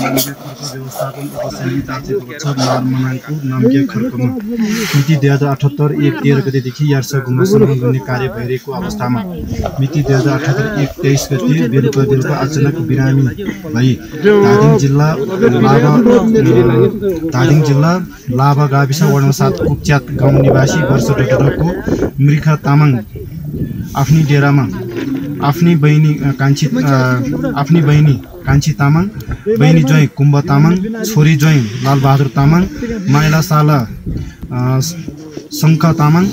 व्यवस्थापन उपसमिति आयोजित छ नारमनाङको नाम्गे खर्कमा मिति 2078 1 13 गतेदेखि यार्सा गुम्बा सम्मान गर्ने कार्य भइरहेको अवस्थामा मिति 2078 1 23 गते बेलुका अचानक बिरामी भई धादिङ जिल्ला लाभा गाविस वडा 7 कुपच्यात गाउँ निवासी वर्ष 18 मृखा तामाङ आफ्नी डेरामा आफ्नी बहिनी कान्छी तामाङ बहिनी ज्वाइँ कुम्भ तामाङ छोरी ज्वाइँ लालबहादुर तामाङ माइला साला शङ्ख तामाङ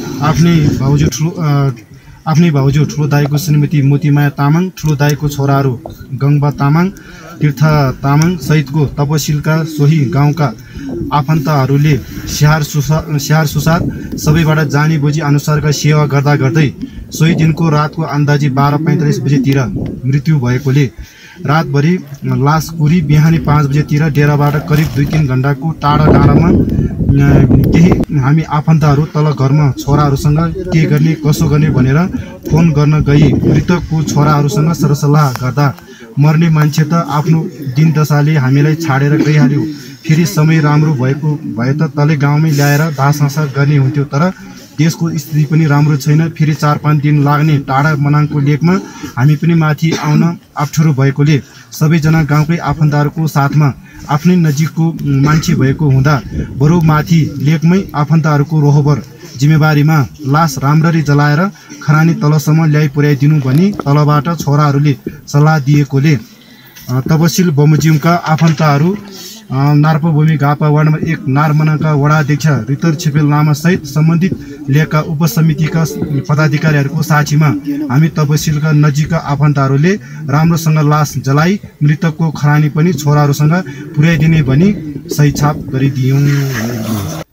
आफ्नै भाउजू ठुलो दाइको श्रीमती मोतीमाया तामाङ ठुलो दाइको छोराहरू गङ्बा तामाङ तीर्थ तामाङ सहितको तपसिलका सोही गाउँका आफन्तहरूले स्याहार सुसार सबैबाट जानी बुझी अनुसारका सेवा गर्दा गर्दै सोही दिनको रातको अन्दाजी 12:45 बजेतिर मृत्यु भएकोले रातभरि लास कुरी बिहानी 5 बजेतिर डेराबाट करिब 2-3 घण्टाको टाढामा केही हामी आफन्तहरू तल घरमा छोराहरूसँग के गर्ने कसो गर्ने भनेर फोन गर्न गई मृतकको छोराहरूसँग सरसल्लाह गर्दा मर्ने मान्छे त आफ्नो दिन दशाले हामीलाई छाडेर गइहाल्यो फेरि समय राम्रो भए त तले गाउँमै ल्याएर दाह संस्कार गर्ने हुन्थ्यो तर देशको स्थिति पनि राम्रो छैन फेरि 4-5 दिन लाग्ने टाढा मनाङको लेकमा हामी पनि माथि आउन अप्ठ्यारो भएकोले सबैजना गाउँकै आफन्तहरूको साथमा आफ्नै नजिकको मान्छे भएको हुँदा बरु माथि लेकमै आफन्तहरूको रोहबर जिम्मेवारीमा लास राम्ररी जलाएर खरानी तलसम्म ल्याइ पुर्याइदिनु भनी तलबाट छोराहरूले सल्लाह दिएकोले तपसिल बमोजिमका आफन्तहरू नार्पभूमि गापा वार्ड नम्बर 1 नारमनाङका वडाध्यक्ष रितर छिपेल लामा सहित सम्बन्धित लेखका उपसमितिका पदाधिकारीहरूको साक्षीमा हामी तपसिलका नजिकका आफन्तहरूले राम्रोसँग लास जलाई मृतकको खरानी पनि छोराहरूसँग पुर्याइदिने भनी सही छाप गरिदियौं।